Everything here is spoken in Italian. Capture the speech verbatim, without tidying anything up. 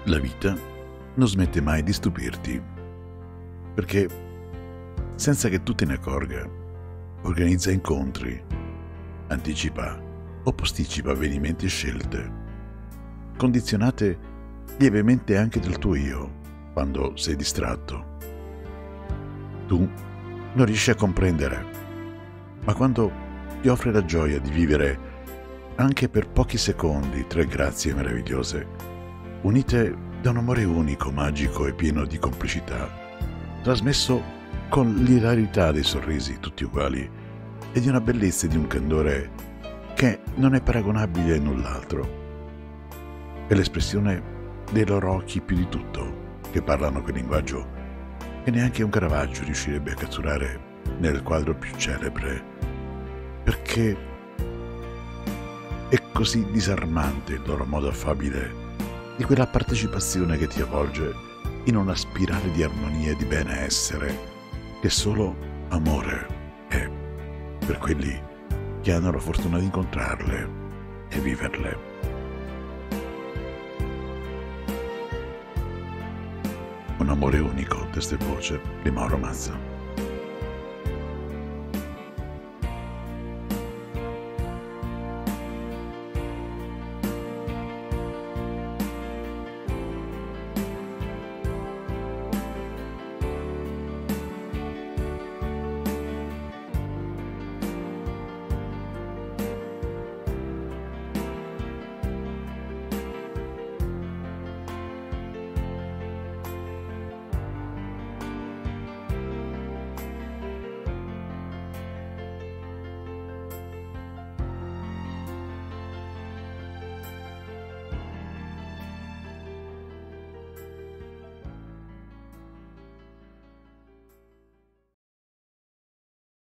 La vita non smette mai di stupirti, perché senza che tu te ne accorga, organizza incontri, anticipa o posticipa avvenimenti e scelte, condizionate lievemente anche dal tuo io, quando sei distratto. Tu non riesci a comprendere, ma quando ti offre la gioia di vivere anche per pochi secondi tre grazie meravigliose, unite da un amore unico, magico e pieno di complicità, trasmesso con l'ilarità dei sorrisi tutti uguali e di una bellezza e di un candore che non è paragonabile a null'altro. È l'espressione dei loro occhi più di tutto, che parlano quel linguaggio che neanche un Caravaggio riuscirebbe a catturare nel quadro più celebre, perché è così disarmante il loro modo affabile di quella partecipazione che ti avvolge in una spirale di armonia e di benessere che solo amore è per quelli che hanno la fortuna di incontrarle e viverle. Un amore unico, testo e voce di Mauro Mazza.